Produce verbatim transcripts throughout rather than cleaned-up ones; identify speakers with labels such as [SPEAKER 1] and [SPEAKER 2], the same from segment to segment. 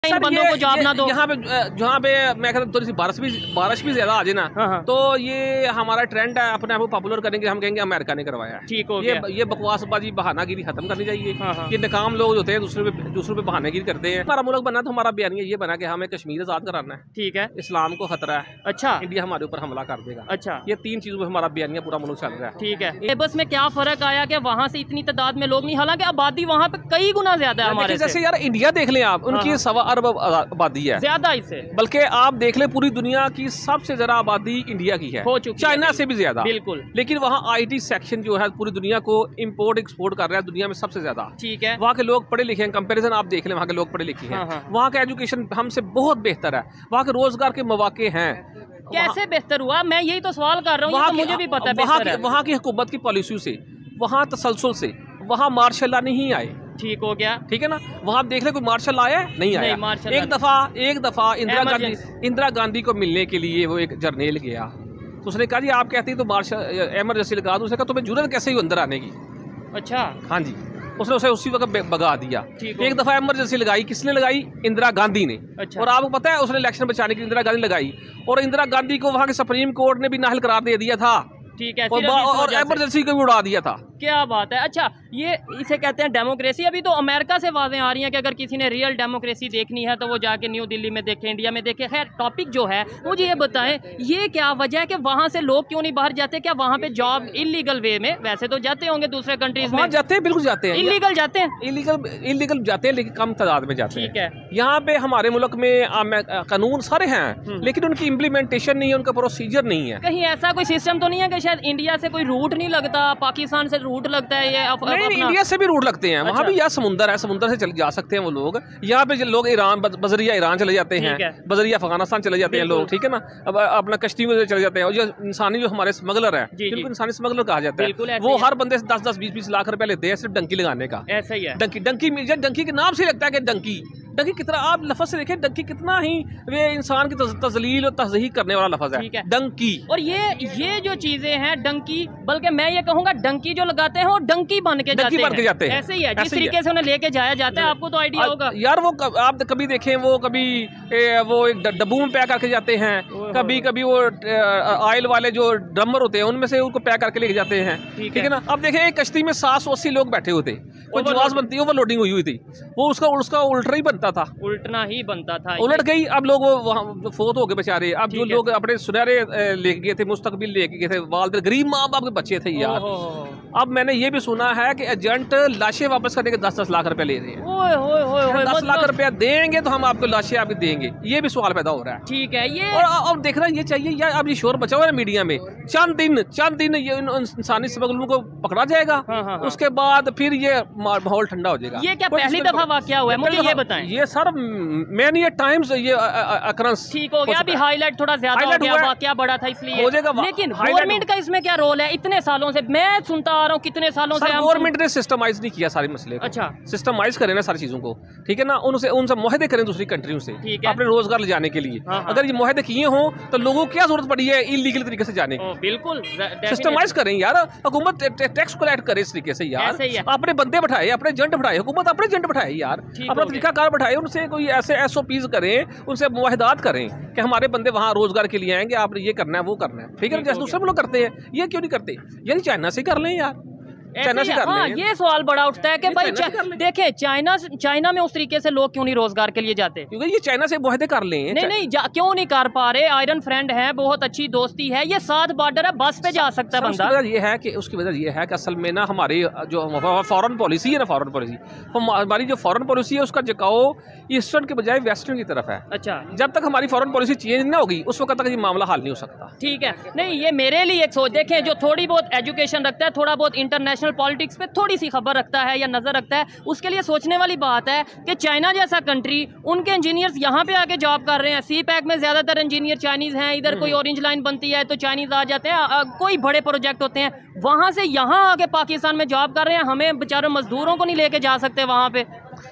[SPEAKER 1] इन बंदों को जॉब ना दो।
[SPEAKER 2] यहाँ पे जहाँ पे मैं कहता थोड़ी सी बारिश भी बारिश भी ज्यादा आ जाए ना, तो ये हमारा ट्रेंड है अपने आप को पॉपुलर करने के, हम कहेंगे अमेरिका ने करवाया है।
[SPEAKER 1] ठीक हो
[SPEAKER 2] ये
[SPEAKER 1] गया।
[SPEAKER 2] ये बकवासबाजी बहानागिरी खत्म करनी चाहिए। ये नाकाम लोग होते हैं दूसरे पे दूसरों पे बहानागिरी करते हैं। हमारा मुल्क बना तो हमारा बयानिया ये बना कि हमें कश्मीर आजाद कराना है। ठीक है। इस्लाम को खतरा है। अच्छा। इंडिया हमारे ऊपर हमला कर देगा। अच्छा। ये तीन चीजों में हमारा बयानिया पूरा मुल्क चल रहा है। ठीक है।
[SPEAKER 1] बस में क्या फर्क आया कि वहाँ से इतनी तादाद में लोग नहीं, हालांकि आबादी वहाँ पे कई गुना ज्यादा है हमारे।
[SPEAKER 2] जैसे यार इंडिया देख लें आप, उनकी सवा अरब आबादी है,
[SPEAKER 1] ज्यादा इससे।
[SPEAKER 2] बल्कि आप देख ले पूरी दुनिया की सबसे ज्यादा आबादी इंडिया की है, हो चुकी चाइना से भी ज्यादा। बिल्कुल। लेकिन वहाँ आईटी सेक्शन जो है पूरी दुनिया को इंपोर्ट एक्सपोर्ट कर रहा है, दुनिया में सबसे ज्यादा। ठीक है। वहाँ के लोग पढ़े लिखे हैं, कंपैरिजन आप देख ले, वहाँ के लोग पढ़े लिखे हैं, वहाँ का एजुकेशन हमसे बहुत बेहतर है, वहाँ के रोजगार के मौके हैं।
[SPEAKER 1] कैसे बेहतर हुआ, मैं यही तो सवाल कर रहा हूँ, तो मुझे भी पता है।
[SPEAKER 2] वहाँ की हुकूमत की पॉलिसी से, वहाँ तसलसल से, वहाँ मार्शल लॉ नहीं आए।
[SPEAKER 1] ठीक हो गया। ठीक है ना।
[SPEAKER 2] वहाँ आप देख ले कोई मार्शल आया नहीं आया। नहीं, एक दफा एक दफा इंदिरा गांधी इंदिरा गांधी को मिलने के लिए वो एक जर्नैल गया, तो उसने कहा जी आप कहती तो मार्शल एमरजेंसी लगा दो। उसने कहा तुम्हें जरूरत कैसे ही अंदर आने की। अच्छा। हाँ जी। उसने उसे उसी वक्त भगा दिया। एक दफा एमरजेंसी लगाई, किसने लगाई? इंदिरा गांधी ने। अच्छा। और आपको पता है उसने इलेक्शन बचाने की इंदिरा गांधी लगाई, और इंदिरा गांधी को वहाँ के सुप्रीम कोर्ट ने भी नाअहल करार दे दिया था। ठीक है। और एमरजेंसी को भी उड़ा दिया था।
[SPEAKER 1] क्या बात है। अच्छा, ये इसे कहते हैं डेमोक्रेसी। अभी तो अमेरिका से आवाजें आ रही हैं कि अगर किसी ने रियल डेमोक्रेसी देखनी है तो वो जाके न्यू दिल्ली में देखे, इंडिया में देखे। खैर, टॉपिक जो है मुझे ये बताएं, ये क्या वजह है कि वहाँ से लोग क्यों नहीं बाहर जाते? क्या वहाँ पे जॉब इलीगल वे में, वैसे तो जाते होंगे दूसरे कंट्रीज में?
[SPEAKER 2] जाते हैं, बिल्कुल जाते हैं।
[SPEAKER 1] इलीगल जाते हैं?
[SPEAKER 2] इलीगल इलीगल जाते हैं, लेकिन कम तादाद में जाते हैं।
[SPEAKER 1] ठीक है।
[SPEAKER 2] यहाँ पे हमारे मुल्क में कानून सारे हैं, लेकिन उनकी इम्प्लीमेंटेशन नहीं है, उनका प्रोसीजर नहीं है।
[SPEAKER 1] कहीं ऐसा कोई सिस्टम तो नहीं है कि शायद इंडिया से कोई रूट नहीं लगता, पाकिस्तान से रूट लगता है? ये
[SPEAKER 2] नहीं, नहीं, इंडिया से भी रूट लगते हैं। अच्छा। वहाँ भी यार समुंदर है, समुंदर से चले जा सकते हैं वो लोग। यहाँ पे लोग ईरान बजरिया ईरान चले जाते हैं, बजरिया अफगानिस्तान चले जाते हैं लोग। ठीक है ना। अब अपना कश्ती में चले जाते हैं, और जो इंसानी जो हमारे स्मगलर है, जिनको इंसानी स्मगलर कहा जाता है, वो हर बंदे से दस दस बीस बीस लाख रुपए लेते हैं सिर्फ डंकी लगाने का। ऐसा ही है। डंकी डंकी डंकी के नाम से लगता है कि डंकी डंकी कितना, आप लफ्ज से देखें, डंकी कितना ही वे इंसान की तजलील और तज़हीक करने वाला लफ्ज है, है डंकी।
[SPEAKER 1] और ये ये जो चीजें हैं डंकी, बल्कि मैं ये कहूँगा डंकी जो लगाते हैं वो डंकी बन के जाते हैं, जाते हैं। ऐसे ही है, जिस तरीके से उन्हें लेके जाया जाता है, आपको तो आइडिया होगा
[SPEAKER 2] यार। वो आप कभी देखें, वो कभी वो एक डब्बू में पैक करके जाते हैं, कभी कभी वो ऑयल वाले जो ड्रमर होते हैं उनमें से उनको पैक करके लेके जाते हैं। ठीक है ना। अब देखें एक कश्ती में सात सौ अस्सी लोग बैठे हुए थे, कोई जहाज बनती है, ओवरलोडिंग हुई हुई थी, वो उसका उसका उल्टा ही बनता था,
[SPEAKER 1] उल्टना ही बनता था,
[SPEAKER 2] उलट गई। अब लोग वहाँ फोत हो गए बेचारे। अब जो लोग अपने सुनहरे लेके गए थे, मुस्तकबिल लेके गए थे, वालिद गरीब माँ बाप के बच्चे थे यार। अब मैंने ये भी सुना है कि एजेंट लाशें वापस करने के दस दस लाख रुपए ले रहे हैं। ओए होए होए, दस लाख रुपया देंगे तो हम आपको लाशें आपको देंगे, ये भी सवाल पैदा हो रहा है।
[SPEAKER 1] ठीक है। ये
[SPEAKER 2] और अब देखना ये चाहिए यार, अब ये शोर बचा हुआ है मीडिया में, चंद दिन चंद दिन ये इंसानी स्मगलरों को पकड़ा जाएगा। हाँ हाँ। उसके बाद फिर ये माहौल ठंडा हो जाएगा।
[SPEAKER 1] ये क्या पहली दफा वाकया हुआ है? मुझे ये बताएं।
[SPEAKER 2] ये सर मैन ये टाइम्स ये अकरंस।
[SPEAKER 1] ठीक हो गया। अभी हाईलाइट थोड़ा ज्यादा हो गया, वाकया बड़ा था इसलिए हो जाएगा। लेकिन गवर्नमेंट का इसमें क्या रोल है? इतने सालों से मैं सुनता आ रहा हूँ, कितने सालों से
[SPEAKER 2] गवर्नमेंट ने सिस्टमाइज नहीं किया सारे मसले को। अच्छा। सिस्टमाइज करें ना सारी चीजों को, ठीक है ना। उनसे उनसे मुआहदे करें दूसरी कंट्रियों से अपने रोजगार ले जाने के लिए। अगर ये मुआहदे किए हों तो लोगों को क्या जरूरत पड़ी है इलीगल तरीके से जाने की? बिल्कुल सिस्टमाइज करें यार, हुकूमत टैक्स कलेक्ट करे इस तरीके से यार, अपने बंदे बैठाए, अपने एजेंट बैठाए, हुकूमत अपने एजेंट बैठाए यार, अपना तरीकाकार बैठाए, उनसे कोई ऐसे एस ओ पीज करें, उनसे मुआहदात करें कि हमारे बंदे वहाँ रोजगार के लिए आएंगे, आपने ये करना है वो करना है। ठीक है। जैसे दूसरे लोग करते हैं, ये क्यों नहीं करते यार? चाइना से कर लें यार, चाइना से कर
[SPEAKER 1] हाँ,
[SPEAKER 2] लें।
[SPEAKER 1] ये सवाल बड़ा उठता है कि भाई देखें चाइना चाइना में उस तरीके से लोग क्यों नहीं रोजगार के लिए जाते?
[SPEAKER 2] क्योंकि ये चाइना से मुआहदे कर लें।
[SPEAKER 1] नहीं नहीं, क्यों नहीं कर पा रहे? आयरन फ्रेंड है, बहुत अच्छी दोस्ती है, ये सात बॉर्डर है, बस पे जा सकता है बंदा।
[SPEAKER 2] ये है कि उसकी वजह ये है कि असल में ना हमारी जो फॉरेन पॉलिसी है ना, फॉरेन पॉलिसी हमारी जो फॉरेन पॉलिसी है उसका झुकाव ईस्टर्न के बजाय वेस्टर्न की तरफ है। अच्छा। जब तक हमारी फॉरेन पॉलिसी चेंज ना होगी उस वक्त तक ये मामला हल नहीं हो सकता।
[SPEAKER 1] ठीक है। नहीं, ये मेरे लिए एक सोच, देखें जो थोड़ी बहुत एजुकेशन रखता है, थोड़ा बहुत इंटरनेशनल पॉलिटिक्स पे थोड़ी सी खबर रखता है या नजर रखता है, उसके लिए सोचने वाली बात है कि चाइना जैसा कंट्री, उनके इंजीनियर्स यहाँ पे आके जॉब कर रहे हैं। सी पैक में ज्यादातर इंजीनियर चाइनीज हैं, इधर कोई ऑरेंज लाइन बनती है तो चाइनीज आ जाते हैं, कोई बड़े प्रोजेक्ट होते हैं, वहां से यहाँ आके पाकिस्तान में जॉब कर रहे हैं। हमें बेचारे मजदूरों को नहीं लेके जा सकते वहां पे।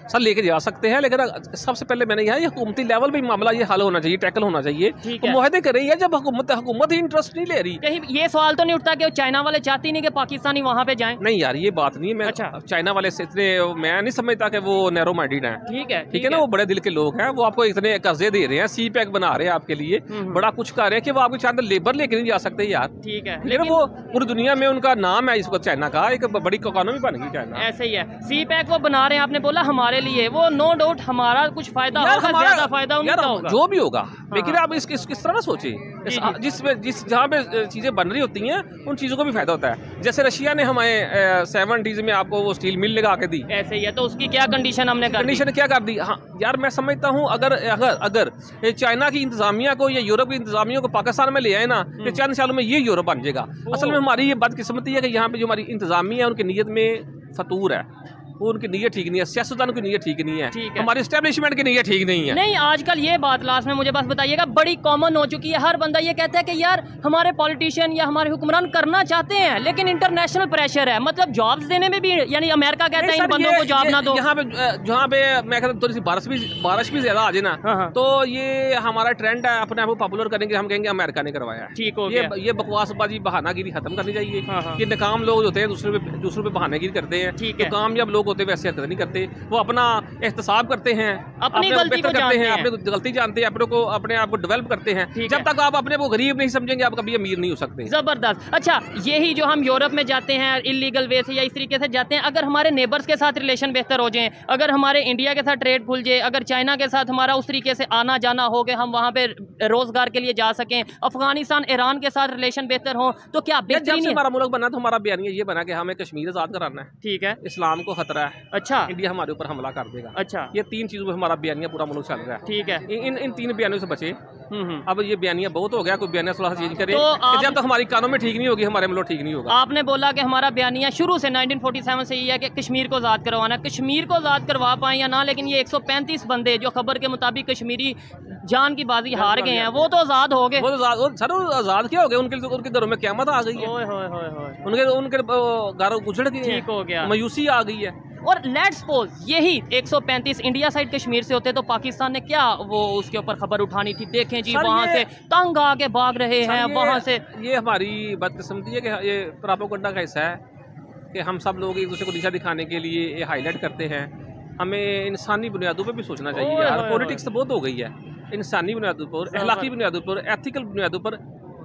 [SPEAKER 2] सर लेके जा सकते हैं, लेकिन सबसे पहले मैंने यहाँ हुकूमती लेवल पे मामला ये हल होना चाहिए, टैकल होना चाहिए। तो मुआहदे कर रही है जब हुकूमत हुकूमत ही इंटरेस्ट नहीं ले रही।
[SPEAKER 1] कहीं ये सवाल तो नहीं उठता कि चाइना वाले चाहती नहीं कि पाकिस्तानी वहाँ पे जाएं?
[SPEAKER 2] नहीं यार ये बात नहीं है। मैं
[SPEAKER 1] अच्छा।
[SPEAKER 2] चाइना वाले से इतने मैं नहीं समझता कि वो नैरो माइंडेड हैं।
[SPEAKER 1] ठीक है
[SPEAKER 2] ठीक है ना, वो बड़े दिल के लोग हैं। वो आपको इतने कर्जे दे रहे हैं, सी पैक बना रहे हैं आपके लिए, बड़ा कुछ कर रहे हैं कि वो आपके चांद लेबर लेके नहीं जा सकते यार।
[SPEAKER 1] ठीक है,
[SPEAKER 2] लेकिन वो पूरी दुनिया में उनका नाम है इसको, चाइना का एक बड़ी इकोनॉमी बन गई चाइना।
[SPEAKER 1] ऐसे ही है, सी पैक वो बना रहे हैं, आपने बोला हमारे लिए, वो नो डाउट हमारा कुछ फायदा होगा, ज्यादा फायदा उनका होगा,
[SPEAKER 2] जो भी होगा। लेकिन आप इस किस तरह सोचे, जिस जिस जहाँ पे चीजें बन रही होती हैं उन चीजों को भी फायदा होता है। जैसे रशिया ने हमें सेवेंटीज में आपको वो स्टील मिल लगा के दी,
[SPEAKER 1] ऐसे ही है। तो उसकी क्या कंडीशन हमने कर
[SPEAKER 2] कंडीशन क्या कर दी? हाँ यार मैं समझता हूँ अगर अगर अगर चाइना की इंतजामिया को या यूरोप की इंतजामिया को पाकिस्तान में ले आए ना, तो चंद सालों में ये यूरोप बन जाएगा। असल में हमारी ये बदकिस्मती है कि यहाँ पे जो हमारी इंतजामिया है उनकी नीयत में फतूर है, वो उनकी नीयत ठीक नहीं है, सियासतदान की नीयत ठीक नहीं है, है। हमारी एस्टेब्लिशमेंट की नीयत ठीक नहीं है।
[SPEAKER 1] नहीं आजकल ये बात लास्ट में मुझे बस बताइएगा, बड़ी कॉमन हो चुकी है, हर बंदा ये कहता है कि यार हमारे पॉलिटिशियन या हमारे हुक्मरान करना चाहते हैं लेकिन इंटरनेशनल प्रेशर है, मतलब जॉब्स देने में भी, यानी अमेरिका कहता है इन बंदों को जॉब ना दो।
[SPEAKER 2] यहाँ पे जहाँ पे मैं कहता हूँ थोड़ी सी बारिश भी बारिश भी ज्यादा आ जाए ना, तो ये हमारा ट्रेंड है अपने आप को पॉपुलर करेंगे, हम कहेंगे अमेरिका ने करवाया।
[SPEAKER 1] ठीक हो
[SPEAKER 2] गया, ये बकवासबाजी बहानागिरी खत्म करनी चाहिए। ये नाकाम लोग होते हैं दूसरे पे दूसरे पे बहानागिरी करते हैं, तो कामयाब लोग होते हैं वैसे हरकत नहीं करते, वो अपना एहतसाब करते हैं,
[SPEAKER 1] अपनी गलती को जानते हैं,
[SPEAKER 2] अपनी गलती जानते हैं, अपने को अपने आप को डेवलप करते हैं। जब तक आप अपने को गरीब नहीं समझेंगे आप कभी अमीर नहीं हो सकते।
[SPEAKER 1] जबरदस्त। अच्छा यही जो हम यूरोप में जाते हैं इलीगल वे से या इस तरीके से जाते हैं, अगर हमारे नेबर्स के साथ रिलेशन बेहतर हो जाए, अगर हमारे इंडिया के साथ ट्रेड खुल जाए, अगर चाइना के साथ हमारा उस तरीके से आना जाना हो गया, हम वहाँ पे रोजगार के लिए जा सकें, अफगानिस्तान ईरान के साथ रिलेशन बेहतर हो, तो क्या
[SPEAKER 2] जब से हमारा मुल्क बना तो हमारा बयानिया ये बना कि हमें कश्मीर आजाद कराना है।
[SPEAKER 1] ठीक है,
[SPEAKER 2] इस्लाम को खतरा है,
[SPEAKER 1] अच्छा
[SPEAKER 2] इंडिया हमारे ऊपर हमला कर देगा।
[SPEAKER 1] अच्छा,
[SPEAKER 2] ये तीन चीजों पे हमारा बयानिया पूरा मुल्क चल रहा है।
[SPEAKER 1] ठीक है,
[SPEAKER 2] इन इन तीन बयानियों से बचे। अब ये बयानिया बहुत हो गया, कोई बयानिया थोड़ा सा चेंज करे।
[SPEAKER 1] तो आप,
[SPEAKER 2] जब तक हमारी इकोनॉमी ठीक नहीं होगी हमारे मुल्क ठीक नहीं होगा।
[SPEAKER 1] आपने बोला कि हमारा बयानिया शुरू से नाइनटीन फोर्टी सेवन से ये है कि कश्मीर को आज़ाद करवाना, कश्मीर को आज़ाद करवा पाए या ना, लेकिन ये एक सौ पैंतीस बंदे जो खबर के मुताबिक कश्मीरी जान की बाजी हार गए हैं, वो तो आज़ाद हो गए।
[SPEAKER 2] सर आज़ाद क्या हो गए? उनके उनके घरों में क़यामत आ गई है, उनके उनके घर उजड़ गए,
[SPEAKER 1] ठीक हो गया,
[SPEAKER 2] मायूसी आ गई है।
[SPEAKER 1] और लेट्स सपोज यही एक सौ पैंतीस इंडिया साइड कश्मीर से होते तो पाकिस्तान ने क्या वो उसके ऊपर खबर उठानी थी? देखें जी वहाँ से तंग आके भाग रहे हैं वहाँ से।
[SPEAKER 2] ये हमारी बदकिस्मती है कि ये प्रोपेगेंडा का हिस्सा है कि हम सब लोग एक दूसरे को दिशा दिखाने के लिए ये हाईलाइट करते हैं। हमें इंसानी बुनियादों पर भी सोचना चाहिए यार, पॉलिटिक्स तो बहुत हो गई है। इंसानी बुनियादों पर, अखलाकी बुनियादों पर, एथिकल बुनियादों पर,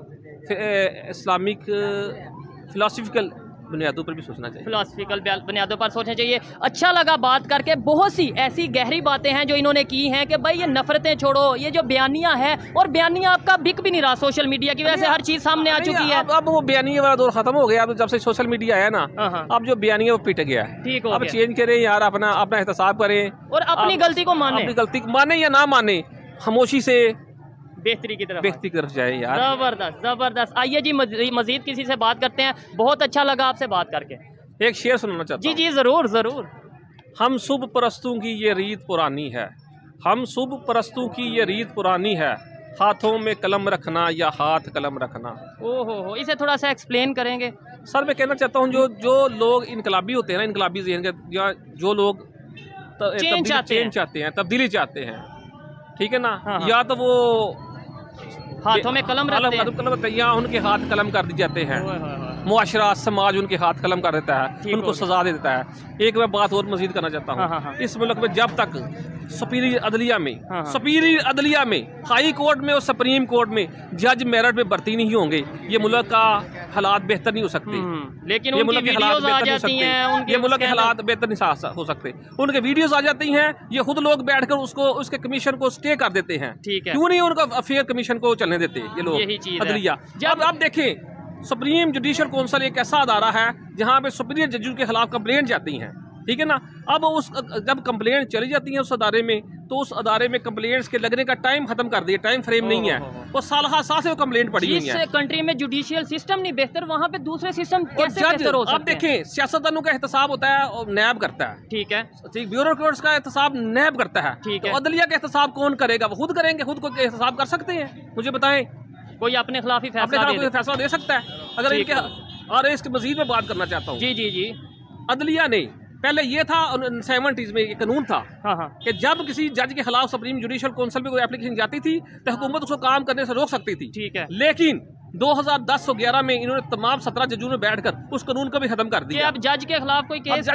[SPEAKER 2] इस्लामिक फिलोसफिकल बुनियादों पर भी सोचना चाहिए,
[SPEAKER 1] फिलोसफिकल बुनियादों पर सोचना चाहिए। अच्छा लगा बात करके, बहुत सी ऐसी गहरी बातें हैं जो इन्होंने की हैं कि भाई ये नफरतें छोड़ो, ये जो बयानिया है, और बयानिया आपका बिक भी नहीं रहा सोशल मीडिया की वजह से, हर चीज सामने आ चुकी है।
[SPEAKER 2] अब, अब वो बयानिया वाला दौर खत्म हो गया। अब जब से सोशल मीडिया आया ना, अब जो बयानिया वो पिट गया है।
[SPEAKER 1] ठीक हो
[SPEAKER 2] अब चेंज करें यार, अपना अपना एहतसाब करें
[SPEAKER 1] और अपनी गलती को माने,
[SPEAKER 2] अपनी गलती माने या ना माने, खामोशी से
[SPEAKER 1] बेहतरी की तरफ
[SPEAKER 2] बेहतरी की तरफ जाए यार।
[SPEAKER 1] जबरदस्त जबरदस्त। आइए जी मजीद किसी से बात करते हैं, बहुत अच्छा लगा आपसे बात करके।
[SPEAKER 2] एक शेर सुनाना चाहता हूँ।
[SPEAKER 1] जी जी जरूर जरूर।
[SPEAKER 2] हम शुभ परस्तों की ये रीत पुरानी है, हम शुभ परस्तों की ये रीत पुरानी है, हाथों में कलम रखना या हाथ कलम रखना।
[SPEAKER 1] ओहो हो, इसे थोड़ा सा एक्सप्लेन करेंगे?
[SPEAKER 2] सर मैं कहना चाहता हूँ जो जो लोग इनकलाबी होते हैं ना, इनकलाबी ज़हन के, या जो लोग
[SPEAKER 1] चेंज चाहते,
[SPEAKER 2] चाहते हैं, तब्दीली चाहते हैं, ठीक है ना,
[SPEAKER 1] हाँ।
[SPEAKER 2] या तो वो
[SPEAKER 1] हाथों में कलम रखते हैं,
[SPEAKER 2] कलम रखते हैं या उनके हाथ कलम कर दी जाते हैं। मुआशरा समाज उनके हाथ कलम कर देता है, उनको सजा दे देता है। एक मैं बात और मजीद करना चाहता हूँ, हाँ हाँ। इस मुल्क में जब तक सुपीरियर अदलिया में हाँ हाँ। सुपीरियर अदलिया में, हाई कोर्ट में और सुप्रीम कोर्ट में जज मेरिट पे भर्ती नहीं होंगे, ये मुल्क का हालात बेहतर नहीं हो सकते।
[SPEAKER 1] लेकिन
[SPEAKER 2] ये मुल्क के हालात बेहतर नहीं हो सकते, ये मुल्क के हालात बेहतर नहीं हो सकते। उनके वीडियोस आ जाती हैं, ये खुद लोग बैठकर उसको उसके कमीशन को स्टे कर देते हैं। क्यों नहीं उनका फेयर कमीशन को चलने देते ये लोग अदलिया? जब आप देखें सुप्रीम जुडिशल काउंसिल एक ऐसा अदारा है जहाँ पे सुपीरियर जज के खिलाफ कंप्लेंट जाती हैं, ठीक है ना। अब उस जब कंप्लेंट चली जाती है उस अदारे में, तो उस अदारे में कंप्लेंट्स के लगने का टाइम खत्म कर दिया, टाइम फ्रेम नहीं है, वो साल हा साल से वो कंप्लेंट पड़ी हुई है।
[SPEAKER 1] जिस कंट्री में जुडिशियल सिस्टम नहीं बेहतर, वहाँ पे दूसरे सिस्टम कैसे बेहतर हो सकते हैं?
[SPEAKER 2] आप देखें सियासतदानों का एहतसाब होता है और नैब करता है,
[SPEAKER 1] ठीक है,
[SPEAKER 2] ठीक, ब्यूरोक्रेट्स का एहतसाब नैब करता है,
[SPEAKER 1] ठीक है।
[SPEAKER 2] तो अदलिया का एहतसाब कौन करेगा? वो खुद करेंगे, खुद को एहतसाब कर सकते हैं? मुझे बताएं,
[SPEAKER 1] कोई अपने खिलाफ ही फैसला
[SPEAKER 2] दे फैसला दे सकता है? अगर इनके और इसके मजीद में बात करना चाहता हूँ,
[SPEAKER 1] जी जी जी,
[SPEAKER 2] अदलिया ने पहले ये था सेवेंटीज में ये कानून था कि जब किसी जज के खिलाफ सुप्रीम जुडिशियल काउंसिल में कोई एप्लीकेशन जाती थी तो हुकूमत उसको काम करने से रोक सकती थी। ठीक है, लेकिन दो हज़ार दस और ग्यारह में इन्होंने तमाम सत्रह जजों ने बैठकर उस कानून को भी खत्म कर दिया।
[SPEAKER 1] अब जज के खिलाफ कोई केस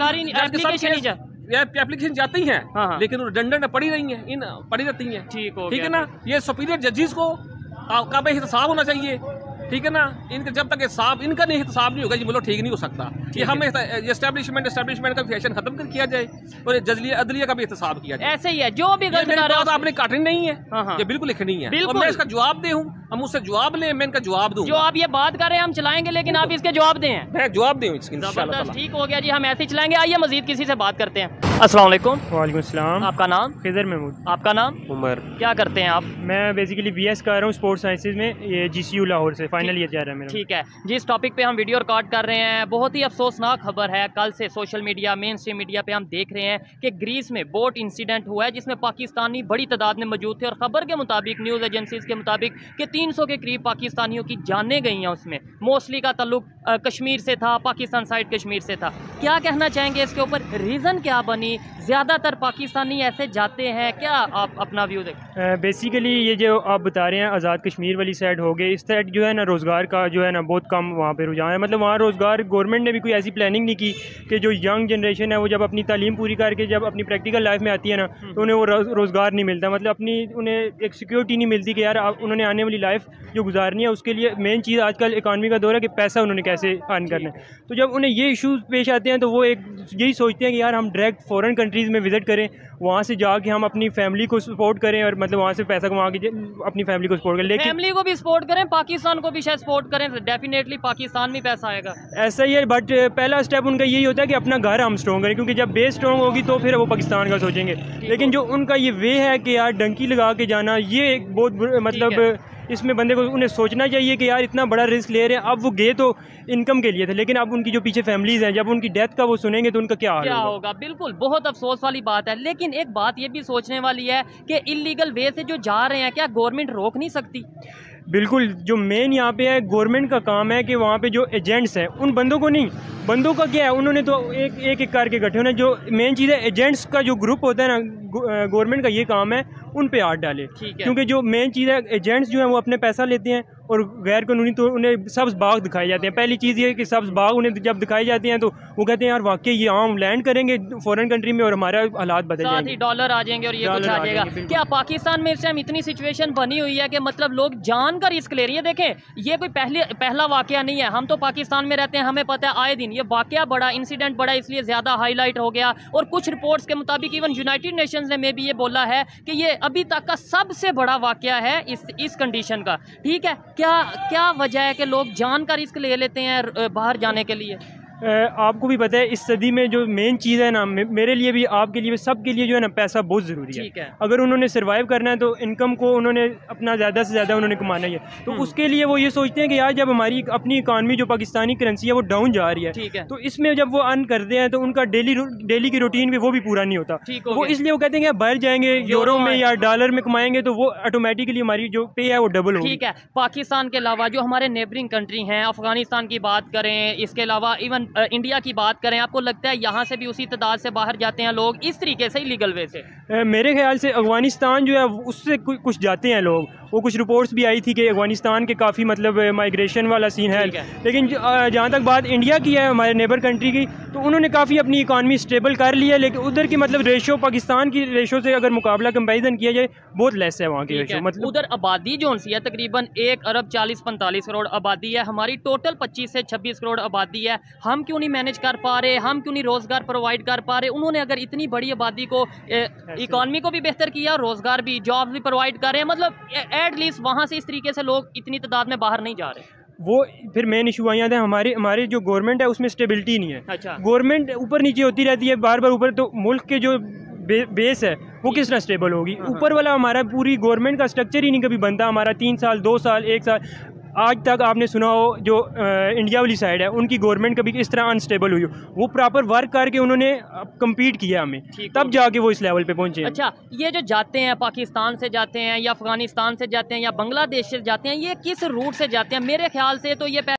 [SPEAKER 2] एप्लीकेशन जाती हैं, लेकिन रिडंडेंट पड़ी रही हैं, इन पड़ी रहती हैं। ठीक हो ठीक है ना, ये सुपीरियर जजेस को का भी हिसाब होना चाहिए। ठीक है ना, इनका जब तक हिसाब इनका नहीं हिसाब नहीं होगा ये बोलो ठीक नहीं हो सकता। ये हमें एस्टैब्लिशमेंट एस्टैब्लिशमेंट का फैशन खत्म कर किया जाए और जजलिया अदलिया का भी हिसाब किया जाए।
[SPEAKER 1] ऐसे ही है, जो भी गलत कर रहा है
[SPEAKER 2] आपने काटनी नहीं है, ये बिल्कुल लिखनी है और मैं इसका जवाब दे हूँ। हम उससे जवाब लें, मैं इनका जवाब दूँ।
[SPEAKER 1] जो आप ये बात कर रहे हैं हम चलाएंगे, लेकिन आप इसके जवाब दें।
[SPEAKER 2] मैं जवाब दूँ।
[SPEAKER 1] ठीक हो गया जी, हम ऐसे ही चलाएंगे। आइए मजीद किसी से बात करते हैं। अस्सलाम वालेकुम।
[SPEAKER 3] वालेकुम सलाम।
[SPEAKER 1] आपका नाम?
[SPEAKER 3] खिजर महमूद।
[SPEAKER 1] आपका नाम?
[SPEAKER 2] उमर।
[SPEAKER 1] क्या करते हैं आप?
[SPEAKER 3] मैं बेसिकली बीएस कर रहा हूँ स्पोर्ट्स साइंसेज में, ये जीसीयू लाहौर से फाइनल ईयर जा रहा है मेरा।
[SPEAKER 1] ठीक है, जिस टॉपिक पे हम वीडियो रिकॉर्ड कर रहे हैं बहुत ही अफसोसनाक खबर है। कल से social media, main stream media पे हम देख रहे हैं कि ग्रीस में बोट इंसिडेंट हुआ है जिसमें पाकिस्तानी बड़ी तादाद में मौजूद थे और ख़बर के मुताबिक, न्यूज़ एजेंसीज के मुताबिक कि तीन सौ के करीब पाकिस्तानियों की जानें गई हैं। उसमें मोस्टली का ताल्लुक कश्मीर से था, पाकिस्तान साइड कश्मीर से था। क्या कहना चाहेंगे इसके ऊपर? रीज़न क्या बनी? ज़्यादातर पाकिस्तानी ऐसे जाते हैं क्या? आप अपना व्यू दें।
[SPEAKER 3] बेसिकली ये जो आप बता रहे हैं आज़ाद कश्मीर वाली साइड हो गई, इस साइड जो है ना रोज़गार का जो है ना बहुत कम वहाँ पे रुझान है। मतलब वहाँ रोज़गार गवर्नमेंट ने भी कोई ऐसी प्लानिंग नहीं की कि जो यंग जनरेशन है वो जब अपनी तालीम पूरी करके जब अपनी प्रैक्टिकल लाइफ में आती है ना तो उन्हें वो रोज़गार नहीं मिलता। मतलब अपनी उन्हें एक सिक्योरिटी नहीं मिलती कि यार उन्होंने आने वाली लाइफ जो गुजारनी है उसके लिए मेन चीज़ आजकल इकानमी का दौर है कि पैसा उन्होंने कैसे अर्न करना है। तो जब उन्हें ये इशूज़ पेश आते हैं तो वो एक यही सोचते हैं कि यार हम डायरेक्ट फ़ॉरेन कंट्रीज़ में विज़िट करें, वहाँ से जाके हम अपनी फैमिली को सपोर्ट करें और मतलब वहाँ से पैसा कमा के अपनी फैमिली को सपोर्ट करें। लेकिन
[SPEAKER 1] फैमिली को भी सपोर्ट करें, पाकिस्तान को भी शायद सपोर्ट करें, डेफिनेटली पाकिस्तान में पैसा आएगा।
[SPEAKER 3] ऐसा ही है, बट पहला स्टेप उनका यही होता है कि अपना घर हम स्ट्रॉन्ग करें, क्योंकि जब बेस स्ट्रॉन्ग होगी तो फिर वो पाकिस्तान का सोचेंगे। लेकिन जो उनका ये वे है कि यार डंकी लगा के जाना, ये एक बहुत मतलब इसमें बंदे को उन्हें सोचना चाहिए कि यार इतना बड़ा रिस्क ले रहे हैं। अब वो गए तो इनकम के लिए थे, लेकिन अब उनकी जो पीछे फैमिलीज हैं जब उनकी डेथ का वो सुनेंगे तो उनका क्या हाल
[SPEAKER 1] क्या होगा? होगा बिल्कुल बहुत अफसोस वाली बात है। लेकिन एक बात ये भी सोचने वाली है कि इलीगल वे से जो जा रहे हैं क्या गवर्नमेंट रोक नहीं सकती?
[SPEAKER 3] बिल्कुल, जो मेन यहाँ पे है गवर्नमेंट का काम है कि वहाँ पे जो एजेंट्स हैं उन बंदों को नहीं, बंदों का क्या है उन्होंने तो एक एक एक करके इकट्ठे होना। जो मेन चीज़ है एजेंट्स का जो ग्रुप होता है ना, गवर्नमेंट का ये काम है उन पे हाथ डाले। क्योंकि जो मेन चीज़ है एजेंट्स जो है वो अपने पैसा लेते हैं और गैर कानूनी तो उन्हें सब्ज़ बाग दिखाए जाते हैं। पहली चीज़ ये है कि सब्ज़ बाग उन्हें जब दिखाई जाती हैं तो वो कहते हैं यार वाकई ये हम लैंड करेंगे फॉरेन कंट्री में और हमारा हालात बदल जाएंगे,
[SPEAKER 1] डॉलर आ जाएंगे और ये कुछ आ जाएगा। क्या पाकिस्तान में इस टाइम इतनी सिचुएशन बनी हुई है कि मतलब लोग जान का रिस्क ले रही है? देखें ये कोई पहले पहला वाकया नहीं है, हम तो पाकिस्तान में रहते हैं, हमें पता है आए दिन ये वाकया बड़ा, इंसिडेंट बड़ा, इसलिए ज़्यादा हाईलाइट हो गया। और कुछ रिपोर्ट्स के मुताबिक इवन यूनाइटेड नेशंस ने में भी ये बोला है कि ये अभी तक का सबसे बड़ा वाकया है इस इस कंडीशन का। ठीक है, क्या क्या वजह है कि लोग जान का रिस्क ले लेते हैं बाहर जाने के लिए?
[SPEAKER 3] आपको भी पता है इस सदी में जो मेन चीज़ है ना, मेरे लिए भी आपके लिए भी सबके लिए जो है ना पैसा बहुत ज़रूरी है। है अगर उन्होंने सर्वाइव करना है तो इनकम को उन्होंने अपना ज़्यादा से ज़्यादा उन्होंने कमाना ही है। तो उसके लिए वो ये सोचते हैं कि यार जब हमारी अपनी इकानमी जो पाकिस्तानी करेंसी है वो डाउन जा रही है, ठीक है, तो इसमें जब वो अर्न करते हैं तो उनका डेली डेली की रूटीन भी वो भी पूरा नहीं होता। वो इसलिए वो कहते हैं कि बाहर जाएंगे यूरो में या डॉलर में कमाएंगे तो वो ऑटोमेटिकली हमारी जो पे है वो डबल होगी।
[SPEAKER 1] ठीक है, पाकिस्तान के अलावा जो हमारे नेबरिंग कंट्री हैं, अफगानिस्तान की बात करें, इसके अलावा इवन इंडिया की बात करें, आपको लगता है यहाँ से भी उसी तादाद से बाहर जाते हैं लोग इस तरीके से इलीगल वे से?
[SPEAKER 3] मेरे ख्याल से अफगानिस्तान जो है उससे कुछ जाते हैं लोग। वो कुछ रिपोर्ट्स भी आई थी कि अफगानिस्तान के काफ़ी मतलब माइग्रेशन वाला सीन है, है। लेकिन जहाँ तक बात इंडिया की है, हमारे नेबर कंट्री की, तो उन्होंने काफ़ी अपनी इकानमी स्टेबल कर ली है। लेकिन उधर की मतलब रेशो पाकिस्तान की रेशो से अगर मुकाबला कंपेरिजन किया जाए बहुत लेस है वहाँ की रेशो। मतलब
[SPEAKER 1] उधर आबादी जो सी है तकरीबन एक अरब चालीस पैंतालीस करोड़ आबादी है, हमारी टोटल पच्चीस से छब्बीस करोड़ आबादी है। हम क्यों नहीं मैनेज कर पा रहे, हम क्यों नहीं रोज़गार प्रोवाइड कर पा रहे? उन्होंने अगर इतनी बड़ी आबादी को इकानमी को भी बेहतर किया, रोज़गार भी, जॉब भी प्रोवाइड कर रहे हैं, मतलब एटलीस्ट वहाँ से इस तरीके से लोग इतनी तादाद में बाहर नहीं जा रहे।
[SPEAKER 3] वो फिर मेन इशू आ जाता है हमारे हमारी जो गवर्नमेंट है उसमें स्टेबिलिटी नहीं है। अच्छा, गवर्नमेंट ऊपर नीचे होती रहती है बार बार ऊपर, तो मुल्क के जो बे, बेस है वो किस तरह स्टेबल होगी? ऊपर वाला हमारा पूरी गवर्नमेंट का स्ट्रक्चर ही नहीं कभी बनता। हमारा तीन साल दो साल एक साल आज तक आपने सुना हो जो आ, इंडिया वाली साइड है उनकी गवर्नमेंट कभी इस तरह अनस्टेबल हुई हो, वो प्रॉपर वर्क करके उन्होंने कम्पीट किया हमें, तब जाके वो इस लेवल पे पहुंचे।
[SPEAKER 1] अच्छा, ये जो जाते हैं पाकिस्तान से जाते हैं या अफगानिस्तान से जाते हैं या बांग्लादेश से जाते हैं, ये किस रूट से जाते हैं? मेरे ख्याल से तो ये